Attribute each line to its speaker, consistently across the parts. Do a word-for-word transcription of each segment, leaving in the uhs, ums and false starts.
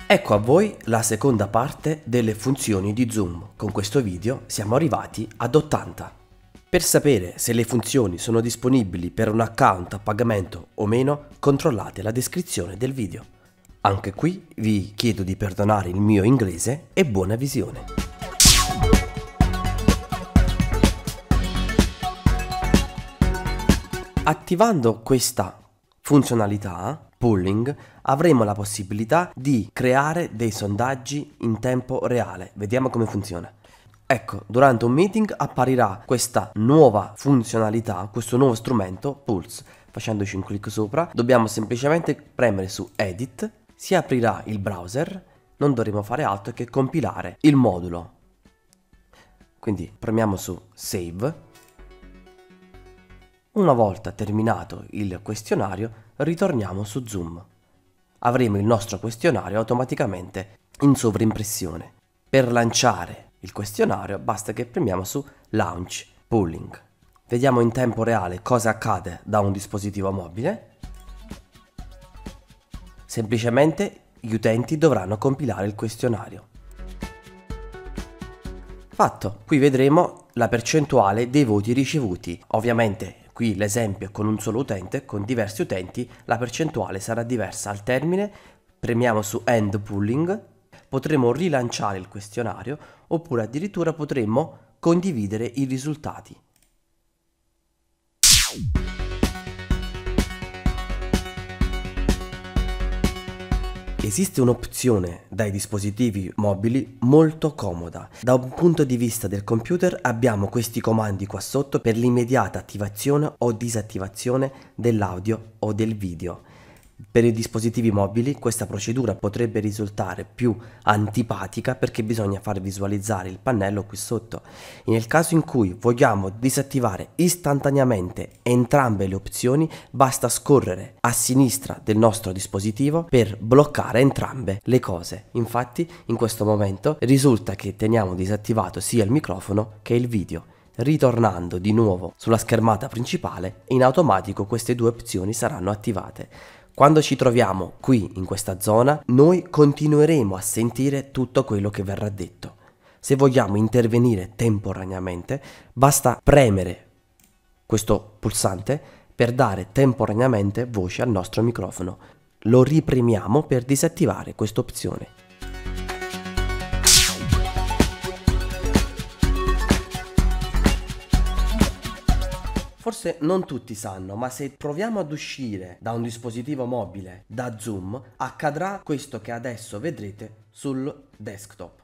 Speaker 1: Ecco a voi la seconda parte delle funzioni di Zoom. Con questo video siamo arrivati ad ottanta. Per sapere se le funzioni sono disponibili per un account a pagamento o meno, controllate la descrizione del video. Anche qui vi chiedo di perdonare il mio inglese e buona visione. Attivando questa funzionalità polling avremo la possibilità di creare dei sondaggi in tempo reale. Vediamo come funziona. Ecco, durante un meeting apparirà questa nuova funzionalità, questo nuovo strumento Pulse. Facendoci un clic sopra dobbiamo semplicemente premere su Edit, si aprirà il browser, non dovremo fare altro che compilare il modulo. Quindi premiamo su Save. Una volta terminato il questionario ritorniamo su Zoom. Avremo il nostro questionario automaticamente in sovrimpressione. Per lanciare il questionario basta che premiamo su Launch Polling. Vediamo in tempo reale cosa accade da un dispositivo mobile. Semplicemente gli utenti dovranno compilare il questionario. Fatto, qui vedremo la percentuale dei voti ricevuti. Ovviamente qui l'esempio è con un solo utente, con diversi utenti la percentuale sarà diversa. Al termine premiamo su End Polling, potremo rilanciare il questionario oppure addirittura potremo condividere i risultati. Esiste un'opzione dai dispositivi mobili molto comoda. Da un punto di vista del computer abbiamo questi comandi qua sotto per l'immediata attivazione o disattivazione dell'audio o del video. Per i dispositivi mobili questa procedura potrebbe risultare più antipatica perché bisogna far visualizzare il pannello qui sotto. E nel caso in cui vogliamo disattivare istantaneamente entrambe le opzioni, basta scorrere a sinistra del nostro dispositivo per bloccare entrambe le cose. Infatti in questo momento risulta che teniamo disattivato sia il microfono che il video. Ritornando di nuovo sulla schermata principale, in automatico queste due opzioni saranno attivate. Quando ci troviamo qui in questa zona, noi continueremo a sentire tutto quello che verrà detto. Se vogliamo intervenire temporaneamente, basta premere questo pulsante per dare temporaneamente voce al nostro microfono. Lo ripremiamo per disattivare questa opzione. Forse non tutti sanno, ma se proviamo ad uscire da un dispositivo mobile, da Zoom, accadrà questo che adesso vedrete sul desktop.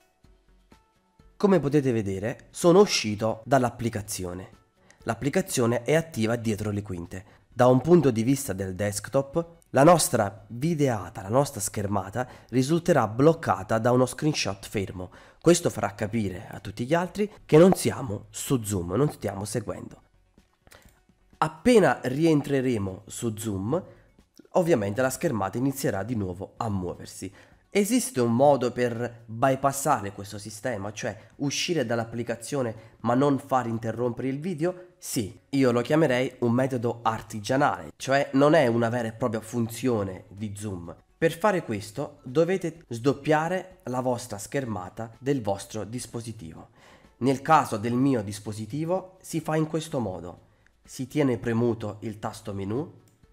Speaker 1: Come potete vedere, sono uscito dall'applicazione. L'applicazione è attiva dietro le quinte. Da un punto di vista del desktop, la nostra videata, la nostra schermata risulterà bloccata da uno screenshot fermo. Questo farà capire a tutti gli altri che non siamo su Zoom, non stiamo seguendo. Appena rientreremo su Zoom, ovviamente la schermata inizierà di nuovo a muoversi. Esiste un modo per bypassare questo sistema, cioè uscire dall'applicazione ma non far interrompere il video? Sì, io lo chiamerei un metodo artigianale, cioè non è una vera e propria funzione di Zoom. Per fare questo dovete sdoppiare la vostra schermata del vostro dispositivo. Nel caso del mio dispositivo si fa in questo modo. Si tiene premuto il tasto menu,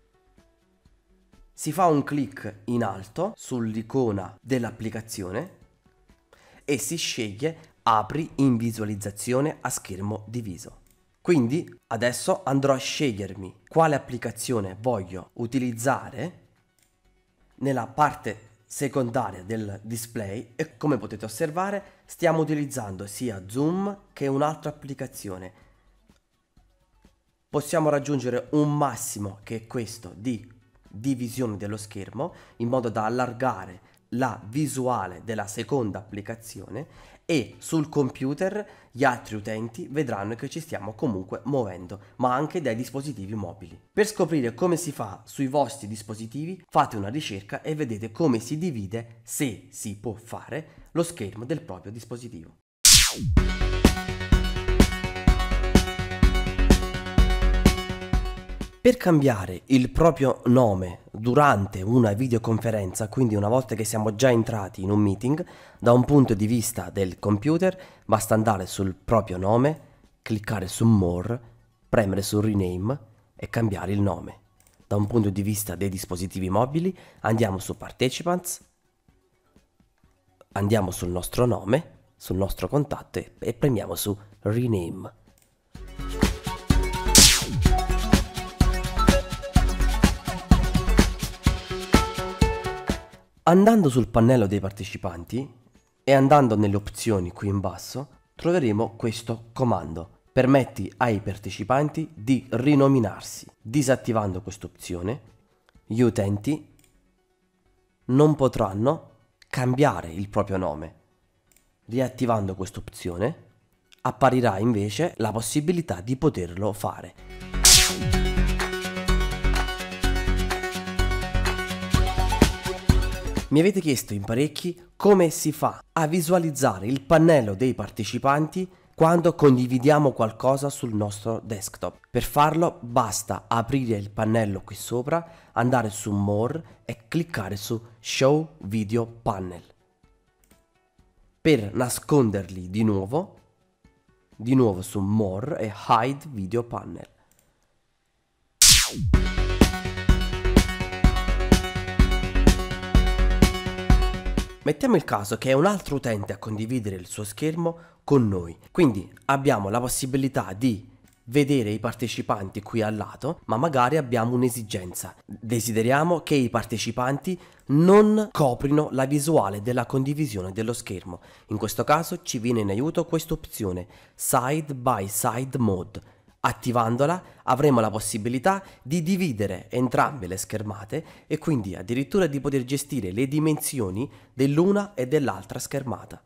Speaker 1: si fa un clic in alto sull'icona dell'applicazione e si sceglie Apri in visualizzazione a schermo diviso. Quindi adesso andrò a scegliermi quale applicazione voglio utilizzare nella parte secondaria del display e come potete osservare stiamo utilizzando sia Zoom che un'altra applicazione. Possiamo raggiungere un massimo che è questo di divisione dello schermo in modo da allargare la visuale della seconda applicazione e sul computer gli altri utenti vedranno che ci stiamo comunque muovendo, ma anche dai dispositivi mobili. Per scoprire come si fa sui vostri dispositivi fate una ricerca e vedete come si divide, se si può fare, lo schermo del proprio dispositivo. Per cambiare il proprio nome durante una videoconferenza, quindi una volta che siamo già entrati in un meeting, da un punto di vista del computer, basta andare sul proprio nome, cliccare su More, premere su Rename e cambiare il nome. Da un punto di vista dei dispositivi mobili, andiamo su Participants, andiamo sul nostro nome, sul nostro contatto e, e premiamo su Rename. Andando sul pannello dei partecipanti e andando nelle opzioni qui in basso, troveremo questo comando. Permetti ai partecipanti di rinominarsi. Disattivando questa opzione, gli utenti non potranno cambiare il proprio nome. Riattivando questa opzione, apparirà invece la possibilità di poterlo fare. Mi avete chiesto in parecchi come si fa a visualizzare il pannello dei partecipanti quando condividiamo qualcosa sul nostro desktop. Per farlo basta aprire il pannello qui sopra, andare su More e cliccare su Show Video Panel. Per nasconderli di nuovo, di nuovo su More e Hide Video Panel. Mettiamo il caso che è un altro utente a condividere il suo schermo con noi, quindi abbiamo la possibilità di vedere i partecipanti qui al lato, ma magari abbiamo un'esigenza. Desideriamo che i partecipanti non coprino la visuale della condivisione dello schermo. In questo caso ci viene in aiuto questa opzione Side by Side Mode. Attivandola avremo la possibilità di dividere entrambe le schermate e quindi addirittura di poter gestire le dimensioni dell'una e dell'altra schermata.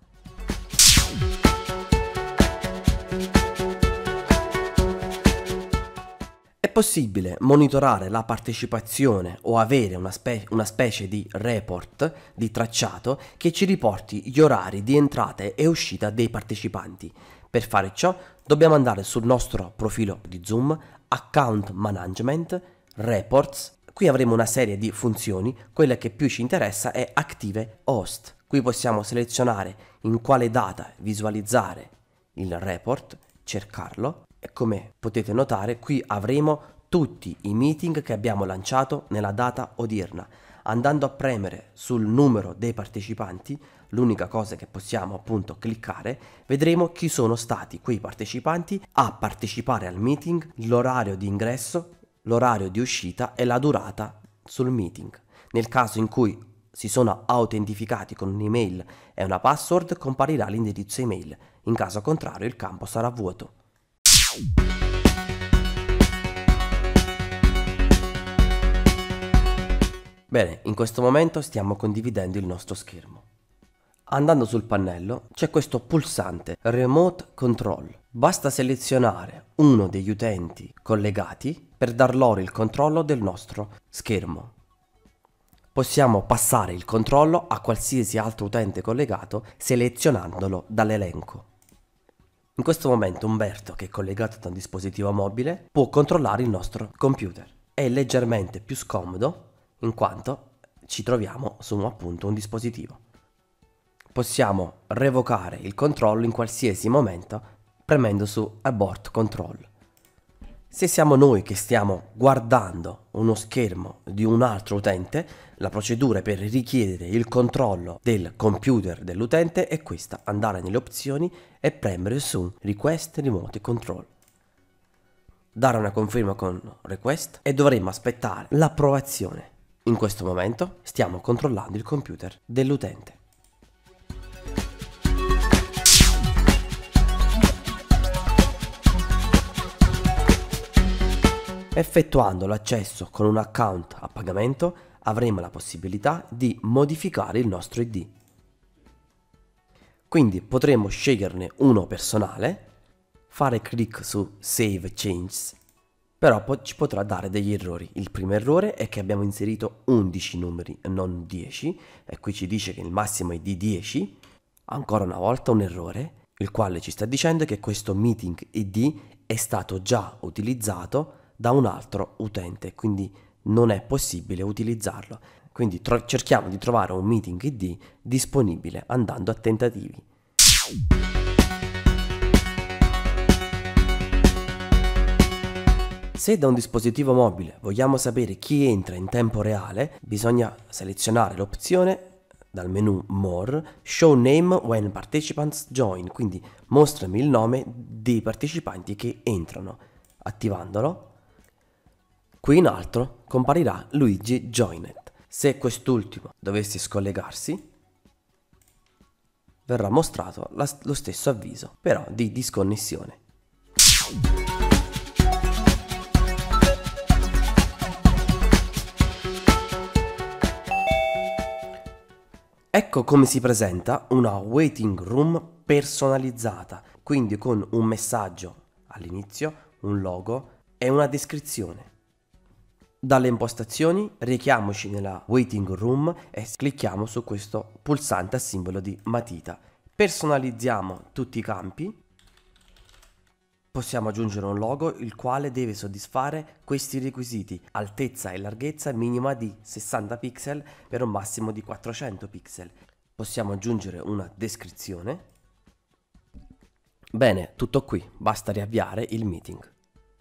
Speaker 1: È possibile monitorare la partecipazione o avere una, spe- una specie di report, di tracciato, che ci riporti gli orari di entrata e uscita dei partecipanti. Per fare ciò dobbiamo andare sul nostro profilo di Zoom, Account Management, Reports. Qui avremo una serie di funzioni, quella che più ci interessa è Active Host. Qui possiamo selezionare in quale data visualizzare il report, cercarlo e come potete notare qui avremo tutti i meeting che abbiamo lanciato nella data odierna. Andando a premere sul numero dei partecipanti, l'unica cosa che possiamo appunto cliccare, vedremo chi sono stati quei partecipanti a partecipare al meeting, l'orario di ingresso, l'orario di uscita e la durata sul meeting. Nel caso in cui si sono autentificati con un'email e una password, comparirà l'indirizzo email, in caso contrario il campo sarà vuoto. Bene, in questo momento stiamo condividendo il nostro schermo. Andando sul pannello c'è questo pulsante Remote Control. Basta selezionare uno degli utenti collegati per dar loro il controllo del nostro schermo. Possiamo passare il controllo a qualsiasi altro utente collegato selezionandolo dall'elenco. In questo momento Umberto, che è collegato da un dispositivo mobile, può controllare il nostro computer. È leggermente più scomodo in quanto ci troviamo su appunto un dispositivo. Possiamo revocare il controllo in qualsiasi momento premendo su Abort Control. Se siamo noi che stiamo guardando uno schermo di un altro utente, la procedura per richiedere il controllo del computer dell'utente è questa: andare nelle opzioni e premere su Request Remote Control. Dare una conferma con Request e dovremo aspettare l'approvazione. In questo momento stiamo controllando il computer dell'utente. Effettuando l'accesso con un account a pagamento avremo la possibilità di modificare il nostro I D. Quindi potremo sceglierne uno personale, fare clic su Save Changes, però poi ci potrà dare degli errori. Il primo errore è che abbiamo inserito undici numeri e non dieci, e qui ci dice che il massimo è di dieci. Ancora una volta un errore, il quale ci sta dicendo che questo meeting I D è stato già utilizzato da un altro utente, quindi non è possibile utilizzarlo. Quindi tro- cerchiamo di trovare un meeting I D disponibile andando a tentativi. Se da un dispositivo mobile vogliamo sapere chi entra in tempo reale, bisogna selezionare l'opzione dal menu More, Show Name When Participants Join, quindi mostrami il nome dei partecipanti che entrano. Attivandolo, qui in alto comparirà Luigi Joined. Se quest'ultimo dovesse scollegarsi, verrà mostrato la, lo stesso avviso, però di disconnessione. Ecco come si presenta una waiting room personalizzata, quindi con un messaggio all'inizio, un logo e una descrizione. Dalle impostazioni rechiamoci nella waiting room e clicchiamo su questo pulsante a simbolo di matita. Personalizziamo tutti i campi. Possiamo aggiungere un logo il quale deve soddisfare questi requisiti: altezza e larghezza minima di sessanta pixel per un massimo di quattrocento pixel. Possiamo aggiungere una descrizione. Bene, tutto qui, basta riavviare il meeting.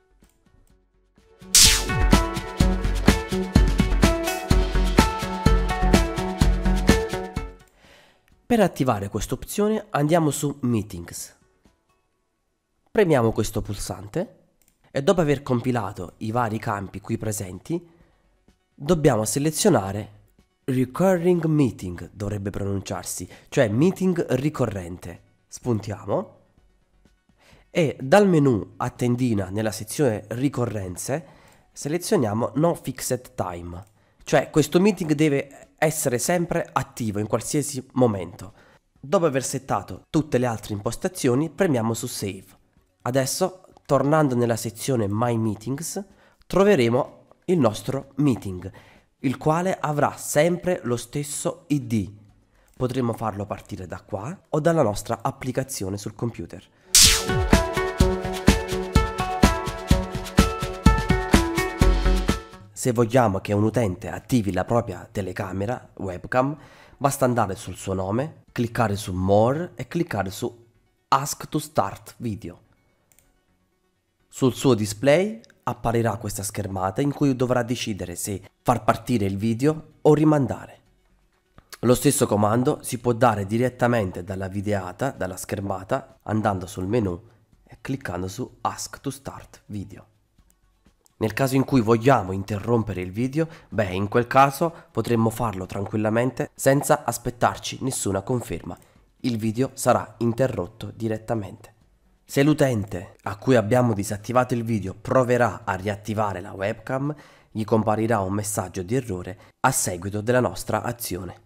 Speaker 1: Per attivare questa opzione andiamo su Meetings. Premiamo questo pulsante e dopo aver compilato i vari campi qui presenti, dobbiamo selezionare Recurring Meeting, dovrebbe pronunciarsi, cioè meeting ricorrente. Spuntiamo e dal menu a tendina nella sezione ricorrenze selezioniamo No Fixed Time, cioè questo meeting deve essere sempre attivo in qualsiasi momento. Dopo aver settato tutte le altre impostazioni, premiamo su Save. Adesso, tornando nella sezione My Meetings, troveremo il nostro meeting, il quale avrà sempre lo stesso I D. Potremo farlo partire da qua o dalla nostra applicazione sul computer. Se vogliamo che un utente attivi la propria telecamera, webcam, basta andare sul suo nome, cliccare su More e cliccare su Ask to Start Video. Sul suo display apparirà questa schermata in cui dovrà decidere se far partire il video o rimandare. Lo stesso comando si può dare direttamente dalla videata, dalla schermata, andando sul menu e cliccando su Ask to Start Video. Nel caso in cui vogliamo interrompere il video, beh, in quel caso potremmo farlo tranquillamente senza aspettarci nessuna conferma. Il video sarà interrotto direttamente. Se l'utente a cui abbiamo disattivato il video proverà a riattivare la webcam, gli comparirà un messaggio di errore a seguito della nostra azione.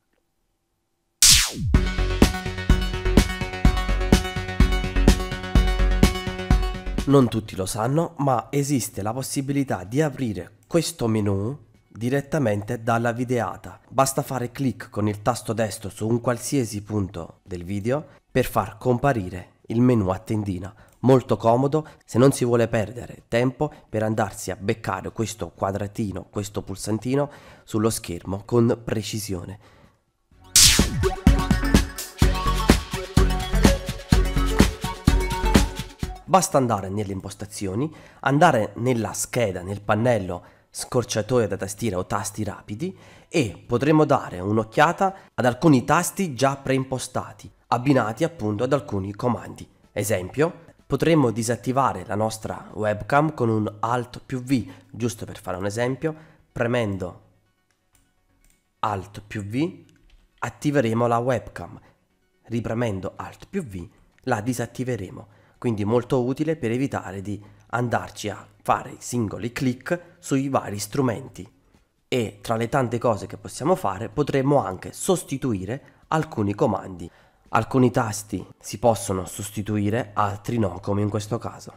Speaker 1: Non tutti lo sanno, ma esiste la possibilità di aprire questo menu direttamente dalla videata. Basta fare clic con il tasto destro su un qualsiasi punto del video per far comparire il menu a tendina. Molto comodo se non si vuole perdere tempo per andarsi a beccare questo quadratino, questo pulsantino sullo schermo con precisione. Basta andare nelle impostazioni, andare nella scheda, nel pannello scorciatoia da tastiera o tasti rapidi e potremo dare un'occhiata ad alcuni tasti già preimpostati, abbinati appunto ad alcuni comandi. Esempio, potremmo disattivare la nostra webcam con un Alt più V, giusto per fare un esempio, premendo Alt più V attiveremo la webcam, ripremendo Alt più V la disattiveremo. Quindi molto utile per evitare di andarci a fare singoli clic sui vari strumenti. E tra le tante cose che possiamo fare potremmo anche sostituire alcuni comandi. Alcuni tasti si possono sostituire, altri no, come in questo caso.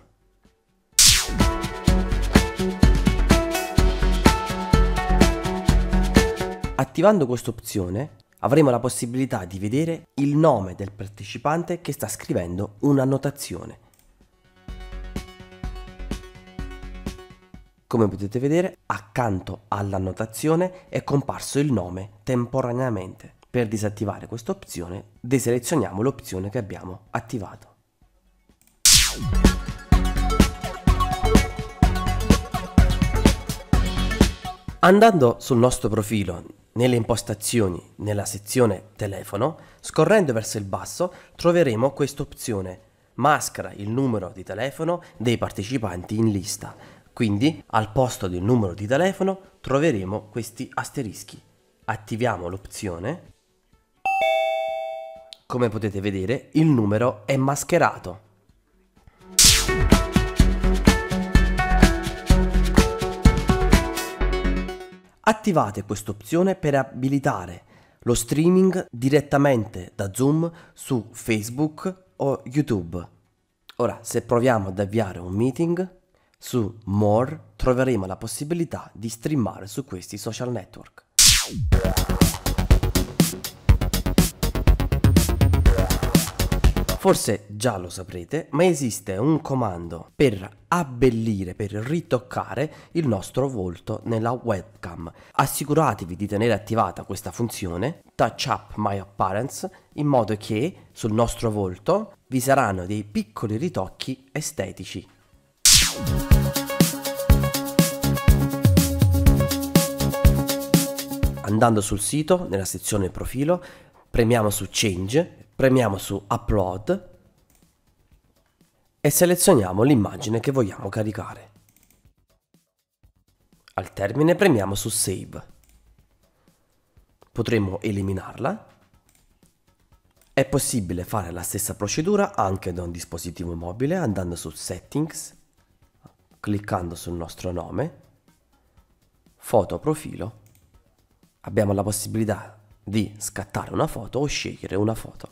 Speaker 1: Attivando questa opzione avremo la possibilità di vedere il nome del partecipante che sta scrivendo un'annotazione. Come potete vedere, accanto all'annotazione è comparso il nome temporaneamente. Per disattivare questa opzione, deselezioniamo l'opzione che abbiamo attivato. Andando sul nostro profilo, nelle impostazioni, nella sezione telefono, scorrendo verso il basso, troveremo questa opzione: maschera il numero di telefono dei partecipanti in lista. Quindi, al posto del numero di telefono, troveremo questi asterischi. Attiviamo l'opzione. Come potete vedere, il numero è mascherato. Attivate questa opzione per abilitare lo streaming direttamente da Zoom su Facebook o YouTube. Ora, se proviamo ad avviare un meeting, su More troveremo la possibilità di streamare su questi social network. Forse già lo saprete, ma esiste un comando per abbellire, per ritoccare il nostro volto nella webcam. Assicuratevi di tenere attivata questa funzione, Touch Up My Appearance, in modo che sul nostro volto vi saranno dei piccoli ritocchi estetici. Andando sul sito, nella sezione profilo, premiamo su Change, premiamo su Upload e selezioniamo l'immagine che vogliamo caricare. Al termine premiamo su Save. Potremmo eliminarla. È possibile fare la stessa procedura anche da un dispositivo mobile, andando su Settings, cliccando sul nostro nome, Foto profilo. Abbiamo la possibilità di scattare una foto o scegliere una foto.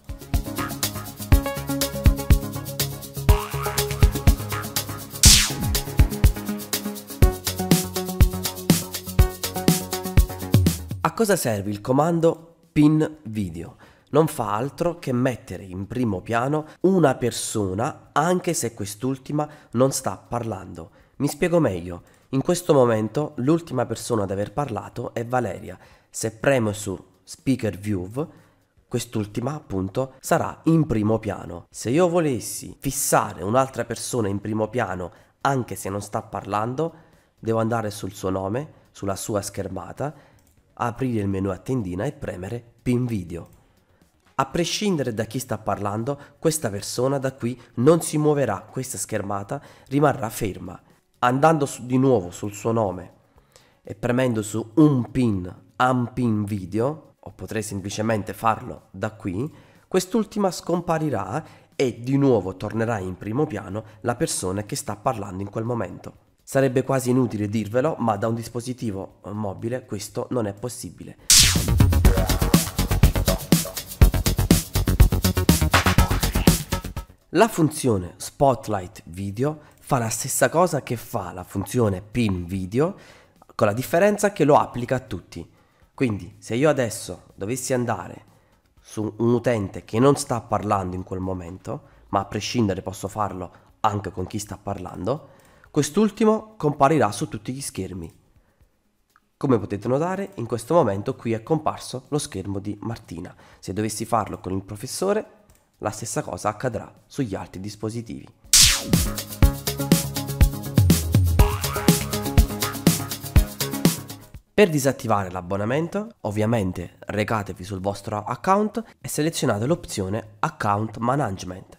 Speaker 1: A cosa serve il comando pin video? Non fa altro che mettere in primo piano una persona anche se quest'ultima non sta parlando. Mi spiego meglio. In questo momento l'ultima persona ad aver parlato è Valeria. Se premo su Speaker View, quest'ultima appunto sarà in primo piano. Se io volessi fissare un'altra persona in primo piano anche se non sta parlando, devo andare sul suo nome, sulla sua schermata, aprire il menu a tendina e premere Pin Video. A prescindere da chi sta parlando, questa persona da qui non si muoverà, questa schermata rimarrà ferma. Andando su, di nuovo sul suo nome e premendo su un pin, unpin video, o potrei semplicemente farlo da qui, quest'ultima scomparirà e di nuovo tornerà in primo piano la persona che sta parlando in quel momento. Sarebbe quasi inutile dirvelo, ma da un dispositivo mobile questo non è possibile. La funzione Spotlight Video fa la stessa cosa che fa la funzione Pin Video, con la differenza che lo applica a tutti. Quindi se io adesso dovessi andare su un utente che non sta parlando in quel momento, ma a prescindere posso farlo anche con chi sta parlando, quest'ultimo comparirà su tutti gli schermi. Come potete notare, in questo momento qui è comparso lo schermo di Martina. Se dovessi farlo con il professore, la stessa cosa accadrà sugli altri dispositivi. Per disattivare l'abbonamento, ovviamente recatevi sul vostro account e selezionate l'opzione Account Management.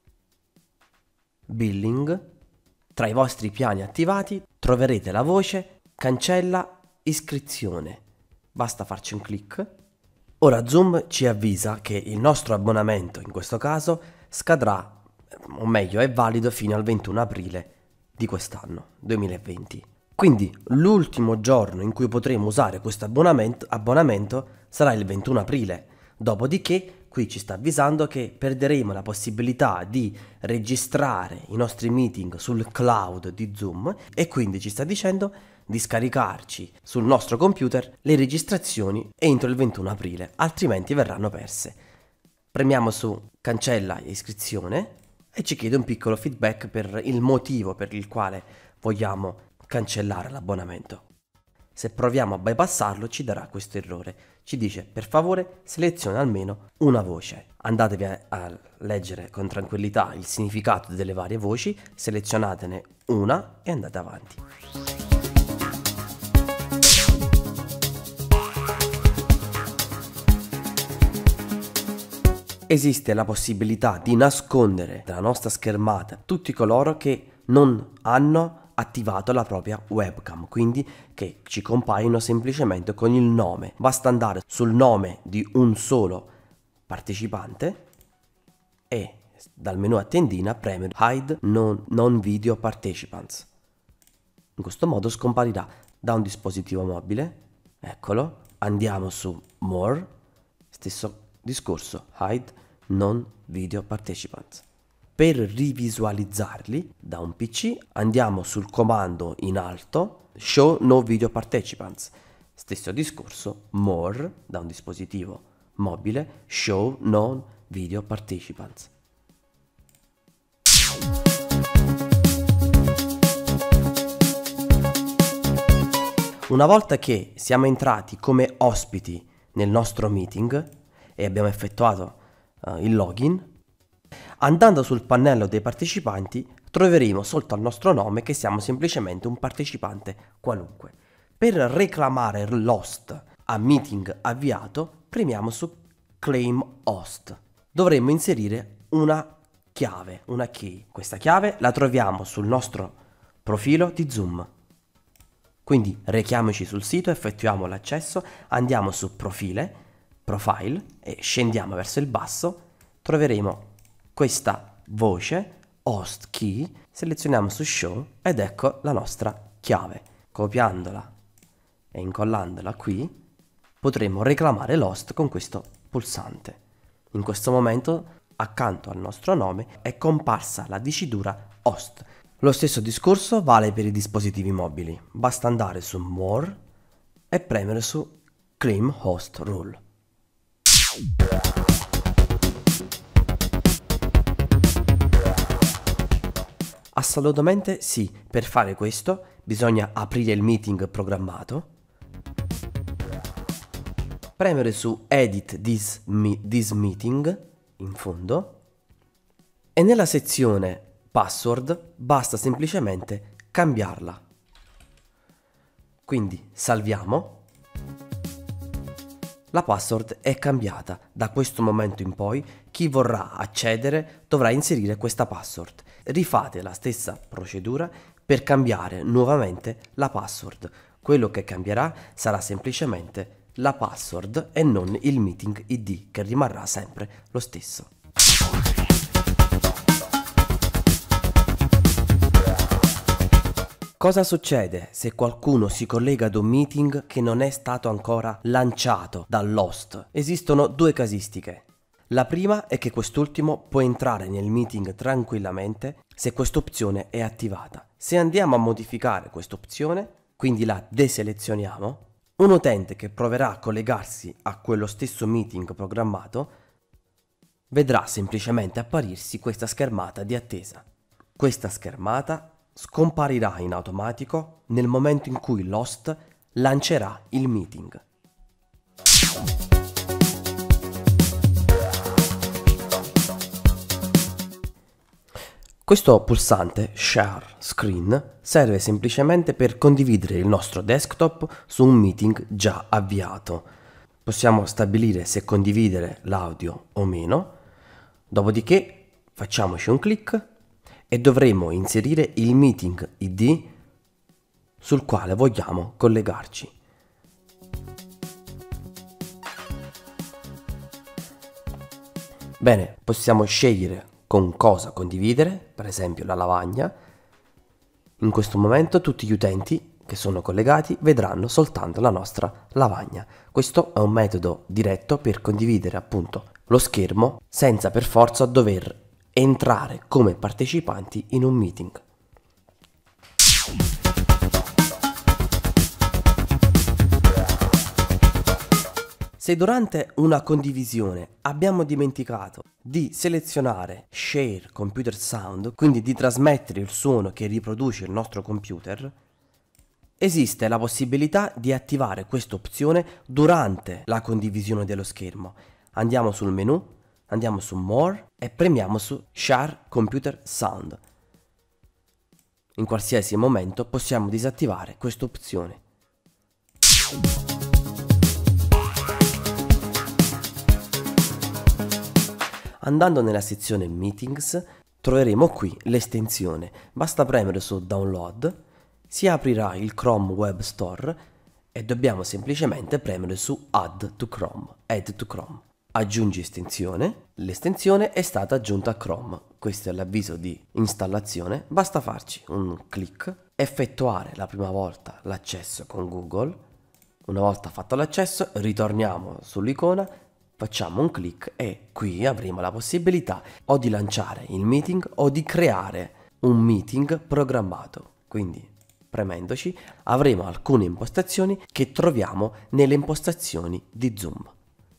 Speaker 1: Billing. Tra i vostri piani attivati troverete la voce Cancella iscrizione. Basta farci un clic. Ora Zoom ci avvisa che il nostro abbonamento, in questo caso, scadrà, o meglio è valido fino al ventuno aprile di quest'anno, duemilaventi. Quindi l'ultimo giorno in cui potremo usare questo abbonamento, abbonamento sarà il ventuno aprile. Dopodiché qui ci sta avvisando che perderemo la possibilità di registrare i nostri meeting sul cloud di Zoom e quindi ci sta dicendo di scaricarci sul nostro computer le registrazioni entro il ventuno aprile, altrimenti verranno perse. Premiamo su Cancella iscrizione e ci chiede un piccolo feedback per il motivo per il quale vogliamo cancellare l'abbonamento. Se proviamo a bypassarlo ci darà questo errore. Ci dice: per favore seleziona almeno una voce. Andatevi a, a leggere con tranquillità il significato delle varie voci, selezionatene una e andate avanti. Esiste la possibilità di nascondere dalla nostra schermata tutti coloro che non hanno attivato la propria webcam, quindi che ci compaiono semplicemente con il nome. Basta andare sul nome di un solo partecipante e dal menu a tendina premere Hide non, non Video Participants. In questo modo scomparirà da un dispositivo mobile. Eccolo, andiamo su More, stesso discorso, Hide Non Video Participants. Per rivisualizzarli da un P C andiamo sul comando in alto Show No Video Participants. Stesso discorso, More da un dispositivo mobile, Show Non Video Participants. Una volta che siamo entrati come ospiti nel nostro meeting e abbiamo effettuato uh, il login, andando sul pannello dei partecipanti troveremo sotto al nostro nome che siamo semplicemente un partecipante qualunque. Per reclamare l'host a meeting avviato premiamo su Claim Host. Dovremmo inserire una chiave, una key. Questa chiave la troviamo sul nostro profilo di Zoom. Quindi rechiamoci sul sito, effettuiamo l'accesso, andiamo su Profile, Profile e scendiamo verso il basso, troveremo questa voce, Host Key, selezioniamo su Show ed ecco la nostra chiave. Copiandola e incollandola qui potremo reclamare l'host con questo pulsante. In questo momento accanto al nostro nome è comparsa la dicitura host. Lo stesso discorso vale per i dispositivi mobili, basta andare su More e premere su Claim Host Rule. Assolutamente sì, per fare questo bisogna aprire il meeting programmato, premere su Edit this, me, this Meeting in fondo e nella sezione Password basta semplicemente cambiarla. Quindi salviamo. La password è cambiata. Da questo momento in poi chi vorrà accedere dovrà inserire questa password. Rifate la stessa procedura per cambiare nuovamente la password. Quello che cambierà sarà semplicemente la password e non il meeting I D, che rimarrà sempre lo stesso. Cosa succede se qualcuno si collega ad un meeting che non è stato ancora lanciato dall'host? Esistono due casistiche. La prima è che quest'ultimo può entrare nel meeting tranquillamente se quest'opzione è attivata. Se andiamo a modificare quest'opzione, quindi la deselezioniamo, un utente che proverà a collegarsi a quello stesso meeting programmato vedrà semplicemente apparirsi questa schermata di attesa. Questa schermata scomparirà in automatico nel momento in cui l'host lancerà il meeting. Questo pulsante Share Screen serve semplicemente per condividere il nostro desktop su un meeting già avviato. Possiamo stabilire se condividere l'audio o meno, dopodiché facciamoci un clic e dovremo inserire il meeting I D sul quale vogliamo collegarci. Bene, possiamo scegliere con cosa condividere, per esempio la lavagna. In questo momento tutti gli utenti che sono collegati vedranno soltanto la nostra lavagna. Questo è un metodo diretto per condividere appunto lo schermo senza per forza dover entrare come partecipanti in un meeting. Se durante una condivisione abbiamo dimenticato di selezionare Share Computer Sound, quindi di trasmettere il suono che riproduce il nostro computer, Esiste la possibilità di attivare questa opzione durante la condivisione dello schermo. Andiamo sul menu, andiamo su More e premiamo su Share Computer Sound. In qualsiasi momento possiamo disattivare questa opzione. Andando nella sezione Meetings troveremo qui l'estensione. Basta premere su Download, si aprirà il Chrome Web Store e dobbiamo semplicemente premere su Add to Chrome. Add to Chrome. Aggiungi estensione. L'estensione è stata aggiunta a Chrome. Questo è l'avviso di installazione. Basta farci un clic, effettuare la prima volta l'accesso con Google. Una volta fatto l'accesso ritorniamo sull'icona, facciamo un clic e qui avremo la possibilità o di lanciare il meeting o di creare un meeting programmato. Quindi premendoci avremo alcune impostazioni che troviamo nelle impostazioni di Zoom.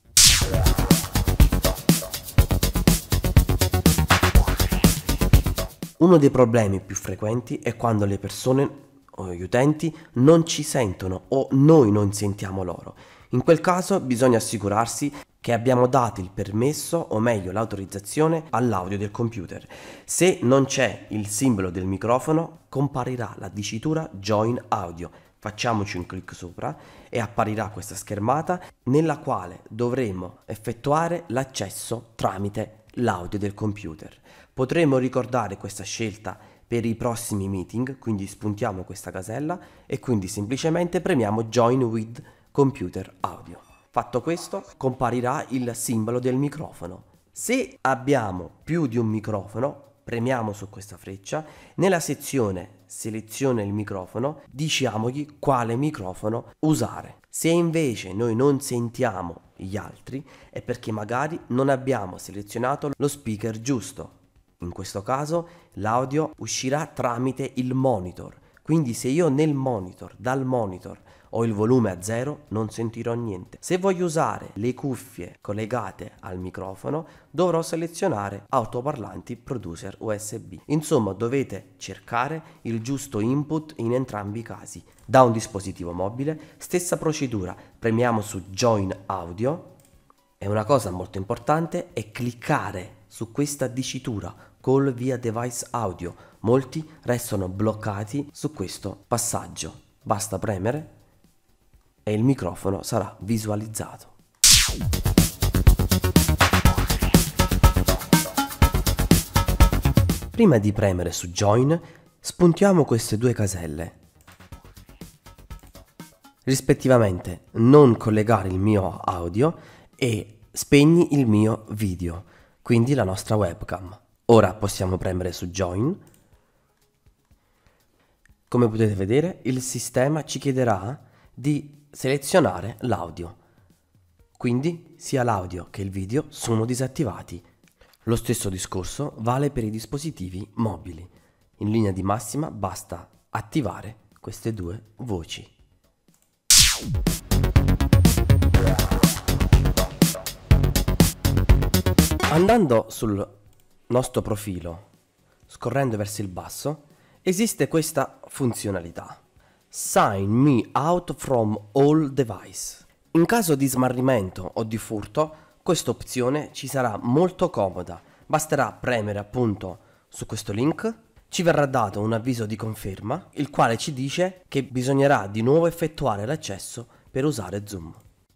Speaker 1: Uno dei problemi più frequenti è quando le persone o gli utenti non ci sentono o noi non sentiamo loro. In quel caso bisogna assicurarsi che abbiamo dato il permesso o meglio l'autorizzazione all'audio del computer. Se non c'è il simbolo del microfono comparirà la dicitura Join Audio. Facciamoci un clic sopra e apparirà questa schermata nella quale dovremo effettuare l'accesso tramite l'audio del computer. Potremo ricordare questa scelta per i prossimi meeting, quindi spuntiamo questa casella e quindi semplicemente premiamo Join with Computer Audio. Fatto questo, comparirà il simbolo del microfono. Se abbiamo più di un microfono, premiamo su questa freccia, nella sezione seleziona il microfono, diciamogli quale microfono usare. Se invece noi non sentiamo gli altri, è perché magari non abbiamo selezionato lo speaker giusto. In questo caso l'audio uscirà tramite il monitor, quindi se io nel monitor, dal monitor, ho il volume a zero, non sentirò niente. Se voglio usare le cuffie collegate al microfono, dovrò selezionare autoparlanti producer U S B. Insomma, dovete cercare il giusto input in entrambi i casi. Da un dispositivo mobile, stessa procedura, premiamo su Join Audio e una cosa molto importante è cliccare su questa dicitura Call via Device Audio. Molti restano bloccati su questo passaggio. Basta premere e il microfono sarà visualizzato. Prima di premere su Join, spuntiamo queste due caselle. Rispettivamente, non collegare il mio audio e spegni il mio video, quindi la nostra webcam. Ora possiamo premere su Join. Come potete vedere, il sistema ci chiederà di selezionare l'audio, quindi sia l'audio che il video sono disattivati. Lo stesso discorso vale per i dispositivi mobili. In linea di massima basta attivare queste due voci. Andando sul nostro profilo, scorrendo verso il basso, esiste questa funzionalità. Sign me out from all device. In caso di smarrimento o di furto, questa opzione ci sarà molto comoda. Basterà premere appunto su questo link, ci verrà dato un avviso di conferma, il quale ci dice che bisognerà di nuovo effettuare l'accesso per usare Zoom.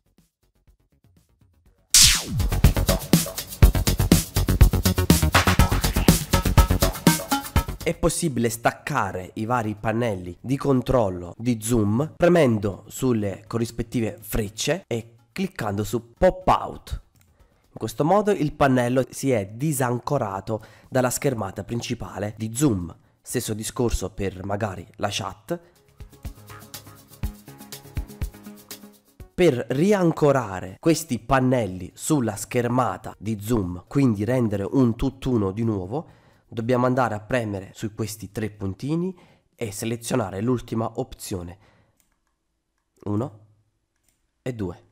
Speaker 1: È possibile staccare i vari pannelli di controllo di Zoom premendo sulle corrispettive frecce e cliccando su Pop Out. In questo modo il pannello si è disancorato dalla schermata principale di Zoom. Stesso discorso per magari la chat. Per riancorare questi pannelli sulla schermata di Zoom, quindi rendere un tutt'uno di nuovo, dobbiamo andare a premere su questi tre puntini e selezionare l'ultima opzione. uno e due.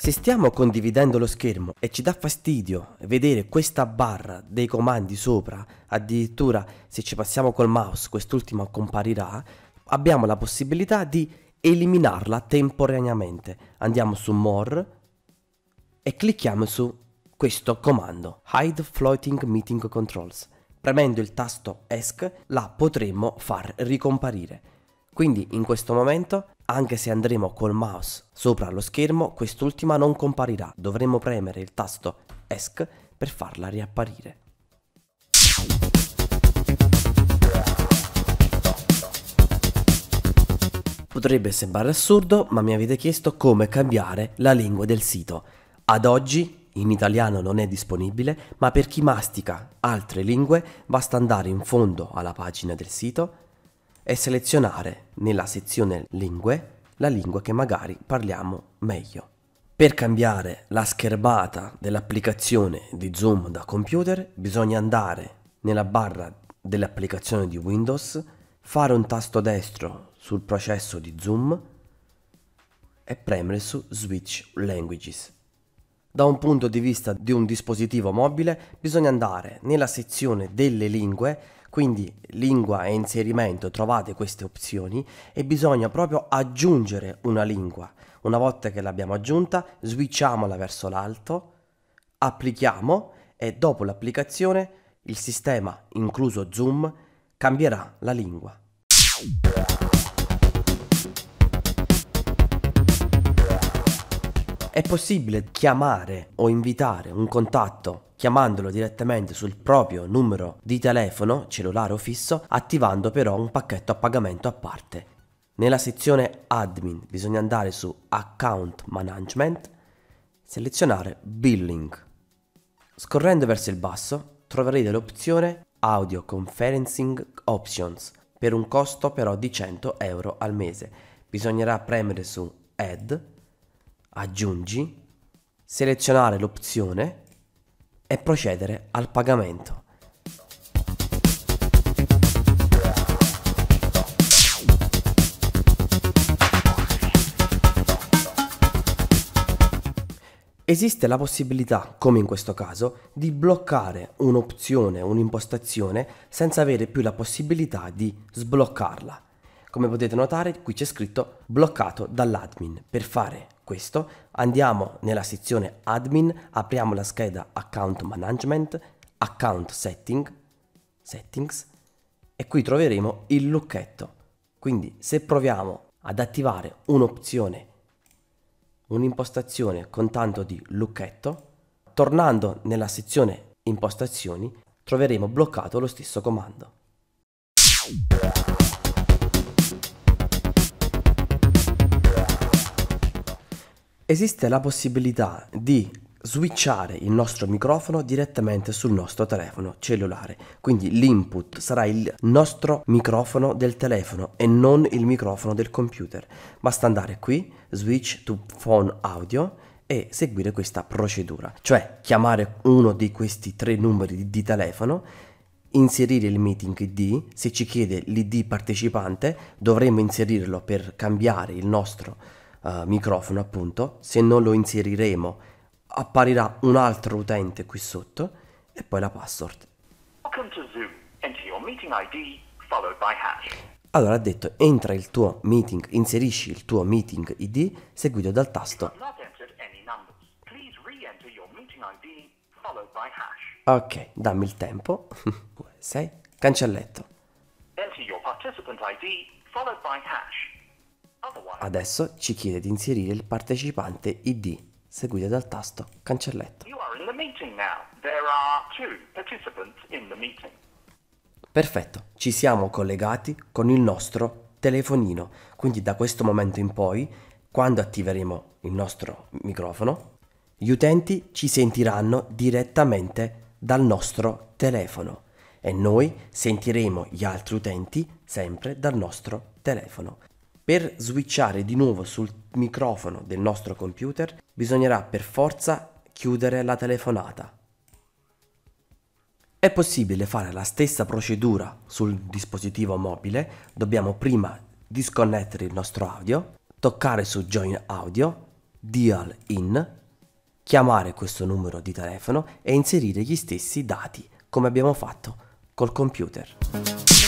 Speaker 1: Se stiamo condividendo lo schermo e ci dà fastidio vedere questa barra dei comandi sopra, addirittura se ci passiamo col mouse quest'ultima comparirà, abbiamo la possibilità di eliminarla temporaneamente. Andiamo su More e clicchiamo su questo comando, Hide Floating Meeting Controls. Premendo il tasto ESC la potremo far ricomparire. Quindi in questo momento, anche se andremo col mouse sopra lo schermo, quest'ultima non comparirà. Dovremo premere il tasto ESC per farla riapparire. Potrebbe sembrare assurdo, ma mi avete chiesto come cambiare la lingua del sito. Ad oggi in italiano non è disponibile, ma per chi mastica altre lingue basta andare in fondo alla pagina del sito e selezionare nella sezione lingue la lingua che magari parliamo meglio. Per cambiare la schermata dell'applicazione di Zoom da computer bisogna andare nella barra dell'applicazione di Windows, fare un tasto destro sul processo di Zoom e premere su Switch Languages. Da un punto di vista di un dispositivo mobile bisogna andare nella sezione delle lingue, quindi lingua e inserimento, trovate queste opzioni e bisogna proprio aggiungere una lingua. Una volta che l'abbiamo aggiunta, switchiamola verso l'alto, applichiamo e dopo l'applicazione il sistema, incluso Zoom, cambierà la lingua. È possibile chiamare o invitare un contatto chiamandolo direttamente sul proprio numero di telefono, cellulare o fisso, attivando però un pacchetto a pagamento a parte. Nella sezione Admin bisogna andare su Account Management, selezionare Billing. Scorrendo verso il basso troverete l'opzione Audio Conferencing Options per un costo però di cento euro al mese. Bisognerà premere su Add, Aggiungi, selezionare l'opzione e procedere al pagamento. Esiste la possibilità, come in questo caso, di bloccare un'opzione, un'impostazione senza avere più la possibilità di sbloccarla. Come potete notare, qui c'è scritto bloccato dall'admin. Per fare questo andiamo nella sezione Admin, apriamo la scheda Account Management, Account Setting, Settings e qui troveremo il lucchetto. Quindi se proviamo ad attivare un'opzione, un'impostazione con tanto di lucchetto, tornando nella sezione Impostazioni troveremo bloccato lo stesso comando. Esiste la possibilità di switchare il nostro microfono direttamente sul nostro telefono cellulare, quindi l'input sarà il nostro microfono del telefono e non il microfono del computer. Basta andare qui, Switch to Phone Audio e seguire questa procedura, cioè chiamare uno di questi tre numeri di, di telefono, inserire il meeting I D, se ci chiede l'I D partecipante dovremo inserirlo per cambiare il nostro Uh, microfono appunto. Se non lo inseriremo apparirà un altro utente qui sotto e poi la password. Allora ha detto entra il tuo meeting, inserisci il tuo meeting I D seguito dal tasto. Ok, dammi il tempo. sei, cancelletto. Adesso ci chiede di inserire il partecipante I D, seguito dal tasto cancelletto. Perfetto, ci siamo collegati con il nostro telefonino, quindi da questo momento in poi, quando attiveremo il nostro microfono, gli utenti ci sentiranno direttamente dal nostro telefono e noi sentiremo gli altri utenti sempre dal nostro telefono. Per switchare di nuovo sul microfono del nostro computer bisognerà per forza chiudere la telefonata. È possibile fare la stessa procedura sul dispositivo mobile, dobbiamo prima disconnettere il nostro audio, toccare su Join Audio, dial in, chiamare questo numero di telefono e inserire gli stessi dati come abbiamo fatto col computer.